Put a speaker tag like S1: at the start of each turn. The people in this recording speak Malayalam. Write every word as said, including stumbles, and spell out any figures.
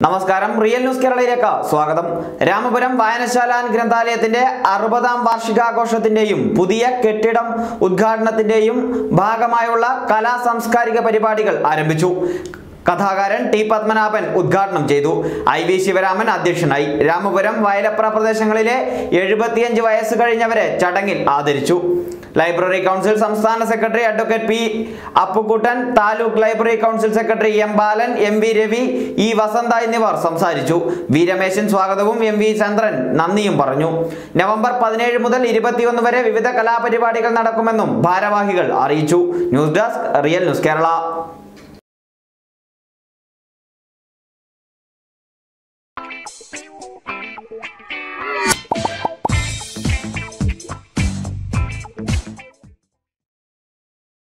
S1: നമസ്കാരം, റിയൽ ന്യൂസ് കേരളയിലേക്ക് സ്വാഗതം. രാമപുരം വായനശാല ഗ്രന്ഥാലയത്തിന്റെ അറുപതാം വാർഷികാഘോഷത്തിന്റെയും പുതിയ കെട്ടിടം ഉദ്ഘാടനത്തിന്റെയും ഭാഗമായുള്ള കലാ സാംസ്കാരിക പരിപാടികൾ ആരംഭിച്ചു. കഥാകാരൻ ടി പത്മനാഭൻ ഉദ്ഘാടനം ചെയ്തു. ഐ വി ശിവരാമൻ അധ്യക്ഷനായി. രാമപുരം വയലപ്ര പ്രദേശങ്ങളിലെ എഴുപത്തിയഞ്ച് വയസ്സ് കഴിഞ്ഞവരെ ചടങ്ങിൽ ആദരിച്ചു. ലൈബ്രറി കൗൺസിൽ സംസ്ഥാന secretary advocate P Appukuttan, taluk library council secretary M Balan, M V Ravi, E Vasantha എന്നിവർ സംസാരിച്ചു. വി രമേശൻ സ്വാഗതവും എം വി ചന്ദ്രൻ നന്ദിയും പറഞ്ഞു. നവംബർ പതിനേഴ് മുതൽ ഇരുപത്തിയൊന്ന് വരെ വിവിധ കലാപരിപാടികൾ നടക്കുമെന്നും ഭാരവാഹികൾ അറിയിച്ചു. News desk, real news Kerala.